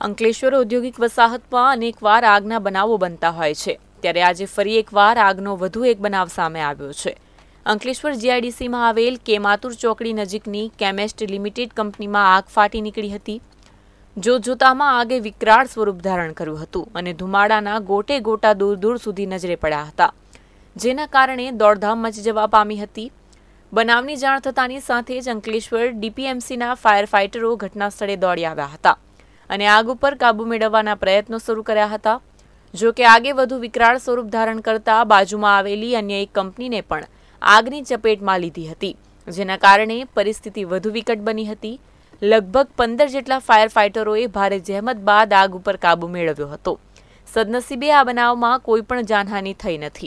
અંકલેશ્વર ઔદ્યોગિક વસાહતમાં અનેકવાર આગના બનાવો બનતા હોય છે, ત્યારે આજે ફરી એકવાર આગનો વધુ એક બનાવ સામે આવ્યો છે। અંકલેશ્વર જીઆઈડીસીમાં આવેલ કેમાતુર ચોકડી નજીકની કેમેસ્ટ લિમિટેડ કંપનીમાં આગ ફાટી નીકળી હતી। જોતજોતામાં આગે વિકરાળ સ્વરૂપ ધારણ કર્યું હતું અને ધુમાડાના ગોટે ગોટા દૂર દૂર સુધી નજરે પડ્યા હતા, જેના કારણે દોડધામ મચી જવા પામી હતી। બનાવની જાણ થતાની સાથે જ અંકલેશ્વર ડીપીએમસીના ફાયર ફાઇટરો ઘટના સ્થળે દોડી આવ્યા હતા અને આગ ઉપર કાબુ મેળવવાના પ્રયત્નો શરૂ કર્યા હતા। જો કે આગે વધુ વિકરાળ સ્વરૂપ ધારણ કરતા બાજુમાં આવેલી અન્ય એક કંપનીને પણ આગની ચપેટમાં લીધી હતી, જેના કારણે પરિસ્થિતિ વધુ વિકટ બની હતી। લગભગ 15 જેટલા ફાયર ફાઇટરોએ ભારે જહેમત બાદ આગ ઉપર કાબુ મેળવ્યો હતો। સદનસીબે આ બનાવમાં કોઈ પણ જાનહાનિ થઈ નથી।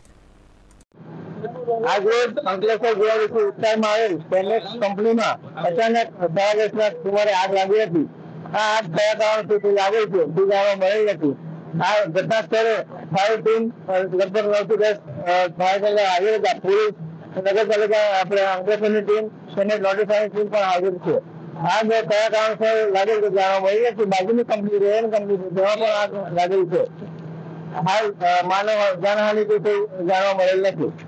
आज रोज अंकलेश्वर जिला विस्ताરમાં આવેલ કેમેસ્ટ કંપનીમાં અચાનક 10:30 સુમારે આગ લાગી હતી। આ આગ કયા કારણથી લાગી છે તે જાણવા મળેલ નથી। આ ઘટના સ્થળે ફાયર ટીમ લગભગ 9 થી 10 ફાયર કરવા આવી હતા। પોલીસ, નગરપાલિકા, આપણે અંકલેશ્વરની ટીમ અને નોટિફાઈંગ ટીમ પણ હાજર છે। આગ કયા કારણસર લાગેલ તે જાણવા મળી નથી। બાજુની કંપની રેન કંપની છે તેમાં પણ આગ લાગેલી છે। હાલ માનવ જાનહાનિ કોઈ જાણવા મળેલ નથી।